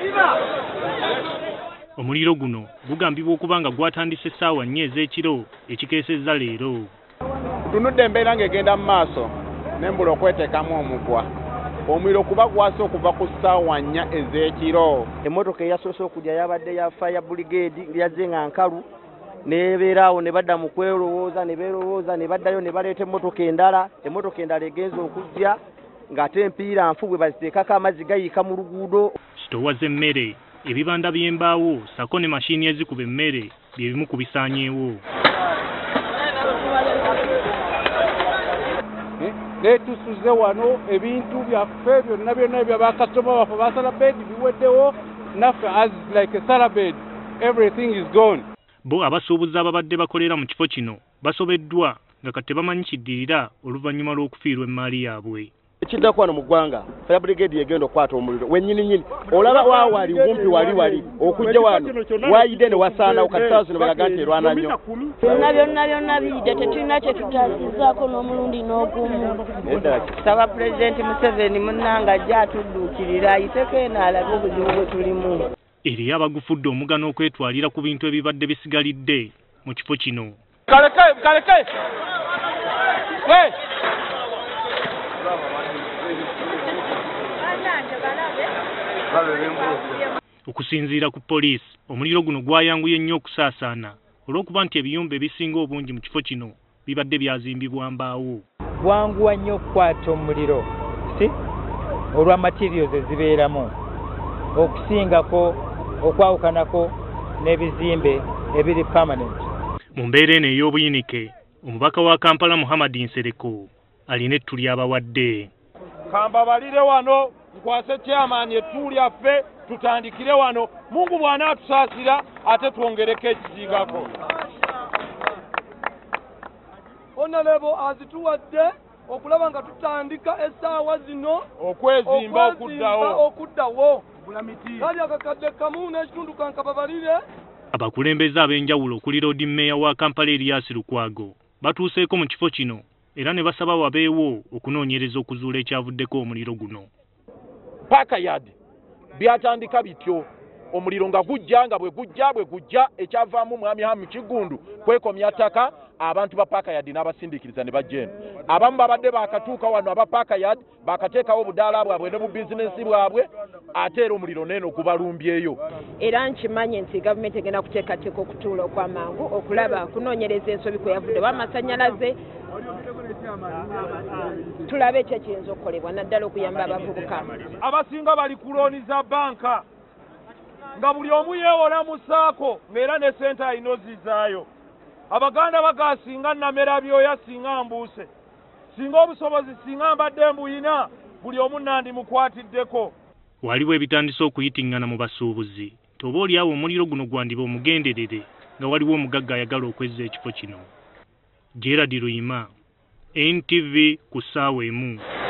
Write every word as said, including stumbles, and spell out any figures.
Omuliro guno gugambibwa okuba nga gwatandise essaawa nnya ez'ekiro ekikeesezza leero. Tunudde embeera ng'egenda mu maaso n'embula okweteekamu omugwa. Omuliro kuba gwase okuva ku ssaawa nnya ez'ekiro. Emmotoka eyasoose okujja yabadde ya fire brigade yazze nga nkalu nebeeraawo ne badda mu kwerowooza ne beerowooza ne baddayo ne baleeta emmotoka endala. Emmotoka endala egenza okujja ng'ate empiira nfu bwe baziteekako amazzi gayiika mu luguudo. Sitowa z'emmere, ebibanda by'embaawo sako ne mashini ezikuba emmere bye bimu ku bisaanyeewo. Netusuze wano ebintu byaffe byonna byonna ebyo bakasitoma baffe basala bed biweddewo naffe as like a salad bed everything is gone. Bo abasuubuzi ababadde bakolera mu kifo kino basobeddwa nga kati bamanyi kiddirira oluvannyuma lw'okufiirwa emmaali yaabwe. Ekiddako wano mu ggwanga fire brigade yegenda okukwata omuliro wennyini nyini olaba waawali wumpi wali wali okujja wano waayidde ne wasaanawo kati saawa zino balaga nti erwana nnyo. Byonna byonna byonna biyidde tetulina kye tutaasizzaako n'omulundi n'ogumu. Saba Pulezidenti Museveni munnanga ajja atudduukirira ayiteko eno alabe obuzibu bwe tulimu. Eriyo abagufudde omuga n'okwetwalira ku bintu ebibadde bisigalidde mu kifo kino. Kaleke kaleke Okusinziira ku poliisi, omuliro guno gwayanguye nnyo okusaasaana olw'okuba nti ebiyumba ebisinga obungi mu kifo kino bibadde byazimbibwa mbaawo. Gwanguwa nnyo okukwata omuliro si olwa materials ezibeeramu okusingako okwawukanako n'ebizimbe ebiri permanent. Mu mbeera eno ey'obuyinike, omubaka wa Kampala Muhammad Nsereko alina ettu ly'abawadde. Kambabalire wano nkwase chairman ettu lyaffe tutandikire wano. Mungu bwana atusaasira ate twongereko ekizingako. Honorable azituwadde okulaba nga tutandika essaawa zino okwezimba okuddawo okuddawo kali akakadde kamu n'ekitundu kankababalire. Abakulembeze ab'enjawulo okuli Road Mayor wa Kampala Erias Lukwago batuuseeko mu kifo kino era ne basaba wabeewo okunoonyereza okuzuula ekyavuddeko omuliro guno. Paaka yadi byatandika bityo omuliro nga gujja nga bwe gujja bwe gujja ekyavaamu mwami hamu kigundu kwekomya ttaka abantu ba paaka yadi n'abasindiikiriza ne bajja eno. Abamu babadde bakatuuka wano aba paaka yadi bakateekawo obudaala bwabwe ne bu bizinesi bwabwe ate era omuliro n'eno gubalumbyeyo. Era nkimanyi nti gavumenti egenda kuteekateeka okutuula okw'amangu okulaba kunoonyereza ensobi kwe yavudde w'amasannyalaze tulabe ekyo ekiyinza okukolebwa naddala okuyamba abavubuka. Abasinga bali kulooniza banka nga buli omu yeewola mu ssaako ng'era ne sente alina ozizaayo. Abaganda bagasinga namera byoya singa mbuuse singa obusobozi singa mbadde mbuyina buli omu nandi mukwatiddeko. Waliwo ebitandise okuyitingana mu basuubuzi nti oba oli awo omuliro guno gwandiba omugenderere nga waliwo omugagga ayagala okwezza ekifo kino. Gerard Luyima, N T V ku ssaawa emu.